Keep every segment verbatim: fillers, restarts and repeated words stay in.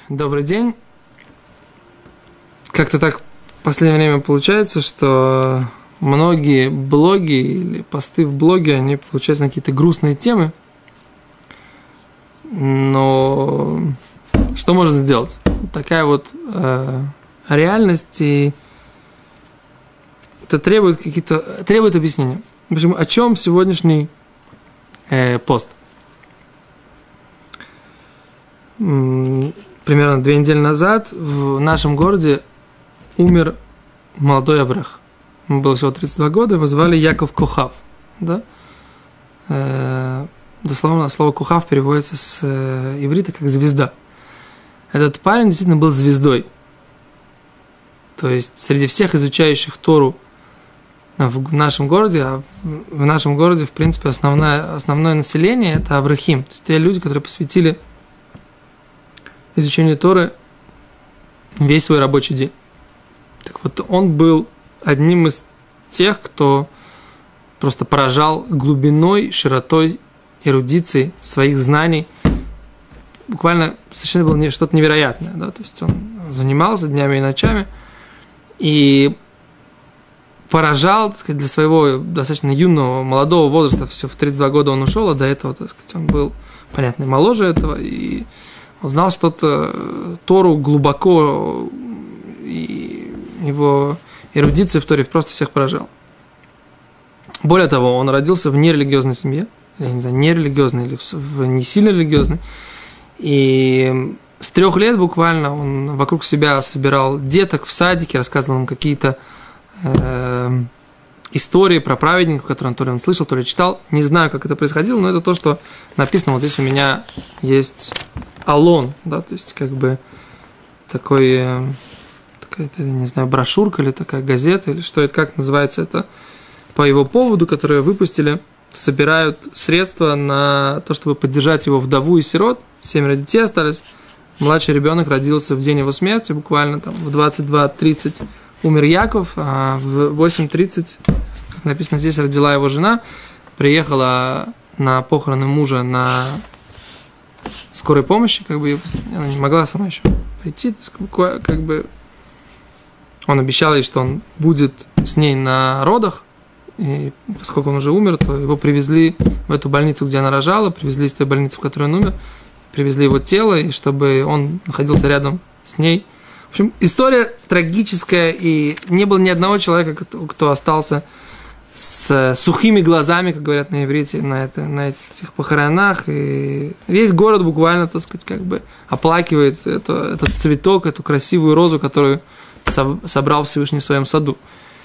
Добрый день. Как-то так в последнее время получается, что многие блоги или посты в блоге, они получаются на какие-то грустные темы. Но что можно сделать? Такая вот э, реальность, и это требует какие-то требует объяснения. Почему? О чем сегодняшний э, пост? Примерно две недели назад в нашем городе умер молодой аврех. Ему было всего тридцать два года, его звали Яков Кохав. Да? Э, дословно слово Кохав переводится с э, иврита как звезда. Этот парень действительно был звездой. То есть среди всех изучающих Тору в нашем городе, а в нашем городе, в принципе, основное, основное население – это аврахим. То есть это люди, которые посвятили изучению Торы весь свой рабочий день. Так вот, он был одним из тех, кто просто поражал глубиной, широтой, эрудицией своих знаний. Буквально совершенно было что-то невероятное. Да? То есть он занимался днями и ночами и поражал, так сказать, для своего достаточно юного, молодого возраста. Все в тридцать два года он ушел, а до этого, так сказать, он был, понятно, и моложе этого, и он знал что-то, Тору глубоко, и его эрудиция в Торе просто всех поражала. Более того, он родился в нерелигиозной семье, я не знаю, нерелигиозной или в не сильно религиозной, и с трех лет буквально он вокруг себя собирал деток в садике, рассказывал им какие-то э, истории про праведников, которые он то ли он слышал, то ли читал. Не знаю, как это происходило, но это то, что написано. Вот здесь у меня есть алон, да, то есть как бы такой, э, такая, не знаю, брошюрка или такая газета, или что это, как называется это, по его поводу, которые выпустили, собирают средства на то, чтобы поддержать его вдову и сирот. Семеро детей остались. Младший ребенок родился в день его смерти, буквально там в двадцать два тридцать умер Яков, а в восемь тридцать, как написано здесь, родила его жена, приехала на похороны мужа на скорой помощи, как бы она не могла сама еще прийти, то есть, как бы он обещал ей, что он будет с ней на родах, и поскольку он уже умер, то его привезли в эту больницу, где она рожала, привезли из той больницы, в которой он умер, привезли его тело, и чтобы он находился рядом с ней. В общем, история трагическая, и не было ни одного человека, кто, кто остался с сухими глазами, как говорят на иврите, на, это, на этих похоронах. И весь город буквально, так сказать, как бы оплакивает это, этот цветок, эту красивую розу, которую со, собрал Всевышний в своем саду.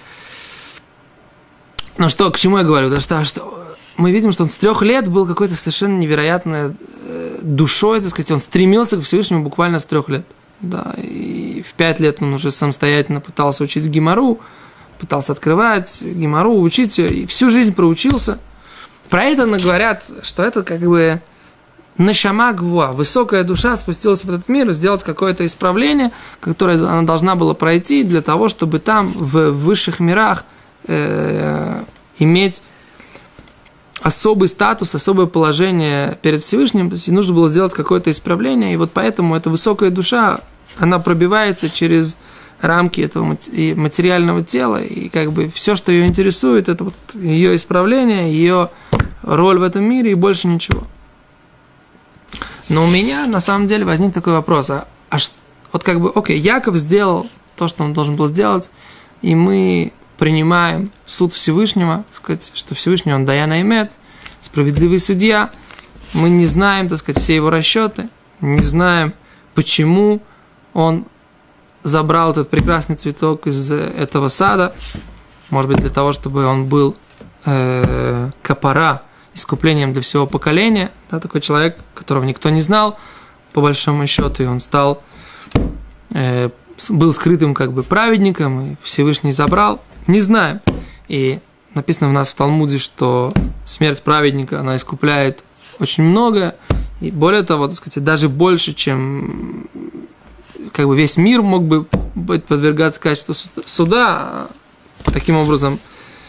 Ну что, к чему я говорю? Да что, что мы видим, что он с трех лет был какой-то совершенно невероятной душой, так сказать, он стремился к Всевышнему буквально с трех лет. Да, и в пять лет он уже самостоятельно пытался учить гемару, пытался открывать гемару, учить ее, и всю жизнь проучился. Про это говорят, что это как бы нешама гвуа, высокая душа спустилась в этот мир и сделать какое-то исправление, которое она должна была пройти для того, чтобы там в высших мирах э, иметь особый статус, особое положение перед Всевышним, то есть ей нужно было сделать какое-то исправление, и вот поэтому эта высокая душа, она пробивается через рамки этого материального тела, и как бы все, что ее интересует, это вот ее исправление, ее роль в этом мире и больше ничего. Но у меня на самом деле возник такой вопрос, а, а вот как бы, окей, Яков сделал то, что он должен был сделать, и мы принимаем суд Всевышнего, так сказать, что Всевышний, он даян аэмет, справедливый судья. Мы не знаем, так сказать, все его расчеты, не знаем, почему он забрал этот прекрасный цветок из этого сада. Может быть, для того, чтобы он был э, капара, искуплением для всего поколения. Да, такой человек, которого никто не знал, по большому счету, и он стал, э, был скрытым как бы праведником, и Всевышний забрал. Не знаем. И написано у нас в Талмуде, что смерть праведника, она искупляет очень многое. И более того, так сказать, даже больше, чем как бы весь мир мог бы подвергаться качеству суда. Таким образом,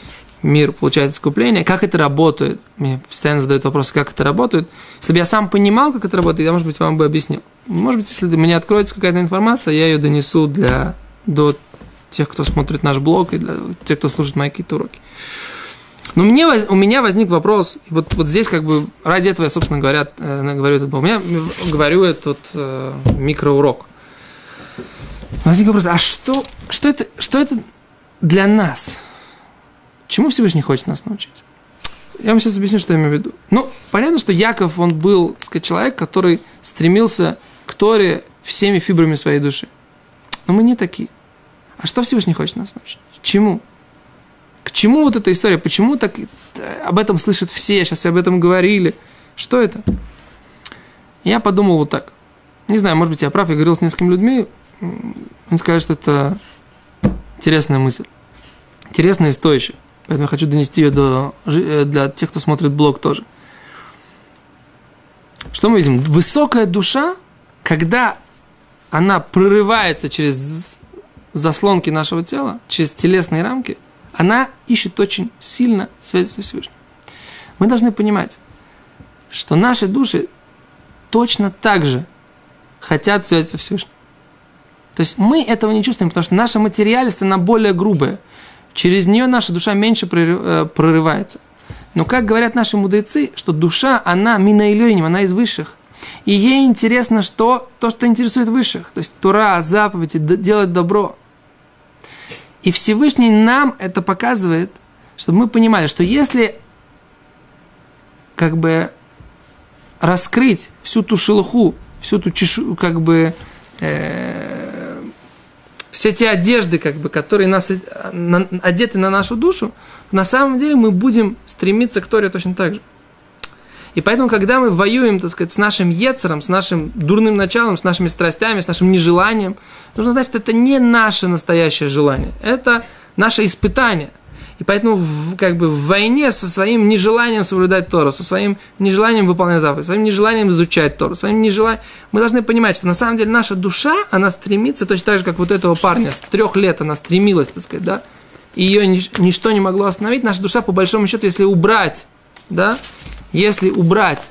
мир получает искупление, как это работает. Мне постоянно задают вопросы, как это работает. Если бы я сам понимал, как это работает, я, может быть, вам бы объяснил. Может быть, если мне откроется какая-то информация, я ее донесу для, до тех, кто смотрит наш блог, и для тех, кто слушает мои какие-то уроки. Но мне, у меня возник вопрос, вот, вот здесь как бы ради этого я, собственно говоря, э, говорю этот, у меня говорю этот э, микроурок. Возник вопрос, а что, что, это, что это для нас? Чему Всевышний хочет нас научить? Я вам сейчас объясню, что я имею в виду. Ну, понятно, что Яков, он был, так сказать, человек, который стремился к Торе всеми фибрами своей души. Но мы не такие. А что Всевышний хочет нас научить? Чему? К чему вот эта история? Почему так об этом слышат все? Сейчас об этом говорили. Что это? Я подумал вот так. Не знаю, может быть, я прав, я говорил с несколькими людьми. Они сказали, что это интересная мысль. Интересная и стоящая. Поэтому я хочу донести ее до, для тех, кто смотрит блог тоже. Что мы видим? Высокая душа, когда она прорывается через заслонки нашего тела, через телесные рамки, она ищет очень сильно связь со Всевышним. Мы должны понимать, что наши души точно так же хотят связи со Всевышним. То есть мы этого не чувствуем, потому что наша материальность, она более грубая. Через нее наша душа меньше прорывается. Но как говорят наши мудрецы, что душа, она мина илёйним, она из высших. И ей интересно, что, то, что интересует высших. То есть Тора, заповеди, делать добро. И Всевышний нам это показывает, чтобы мы понимали, что если как бы раскрыть всю ту шелуху, всю ту чешу, как бы э, все те одежды, как бы, которые нас, на, одеты на нашу душу, на самом деле мы будем стремиться к Торе точно так же. И поэтому, когда мы воюем, так сказать, с нашим ецером, с нашим дурным началом, с нашими страстями, с нашим нежеланием, нужно знать, что это не наше настоящее желание, это наше испытание. И поэтому в, как бы в войне со своим нежеланием соблюдать Тору, со своим нежеланием выполнять заповеди, своим нежеланием изучать Тору, своим нежеланием, мы должны понимать, что на самом деле наша душа, она стремится, точно так же, как вот этого парня, с трех лет она стремилась, так сказать, да, и ее ничто не могло остановить. Наша душа, по большому счету, если убрать, да, если убрать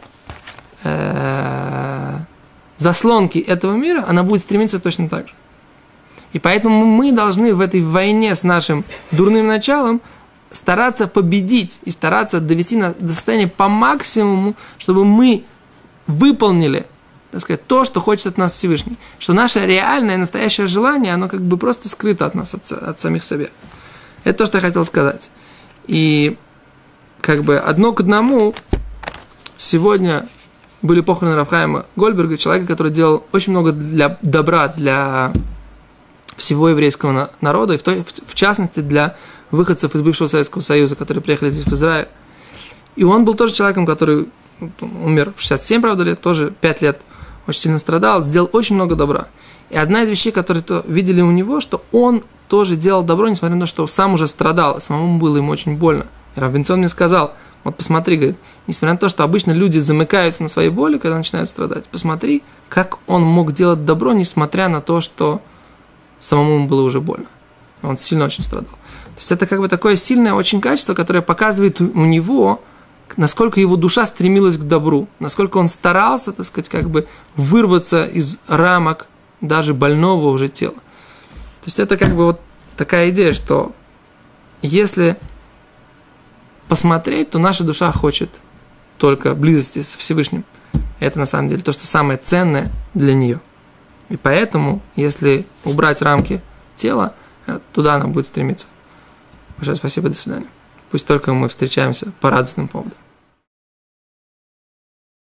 э, заслонки этого мира, она будет стремиться точно так же. И поэтому мы должны в этой войне с нашим дурным началом стараться победить и стараться довести нас до состояния по максимуму, чтобы мы выполнили, так сказать, то, что хочет от нас Всевышний. Что наше реальное, настоящее желание, оно как бы просто скрыто от нас, от, от самих себя. Это то, что я хотел сказать. И как бы одно к одному сегодня были похороны Рав Хаима Гольдберга, человека, который делал очень много для добра для всего еврейского народа, и в, той, в частности для выходцев из бывшего Советского Союза, которые приехали здесь в Израиль. И он был тоже человеком, который умер в шестьдесят семь, правда, лет, тоже пять лет очень сильно страдал, сделал очень много добра. И одна из вещей, которые то видели у него, что он тоже делал добро, несмотря на то, что сам уже страдал, и самому было ему очень больно. И Рав Бенцион мне сказал, вот посмотри, говорит, несмотря на то, что обычно люди замыкаются на своей боли, когда начинают страдать, посмотри, как он мог делать добро, несмотря на то, что самому ему было уже больно. Он сильно очень страдал. То есть это как бы такое сильное очень качество, которое показывает у него, насколько его душа стремилась к добру, насколько он старался, так сказать, как бы вырваться из рамок даже больного уже тела. То есть это как бы вот такая идея, что если посмотреть, то наша душа хочет только близости со Всевышним. Это на самом деле то, что самое ценное для нее. И поэтому, если убрать рамки тела, туда она будет стремиться. Большое спасибо, до свидания. Пусть только мы встречаемся по радостным поводам.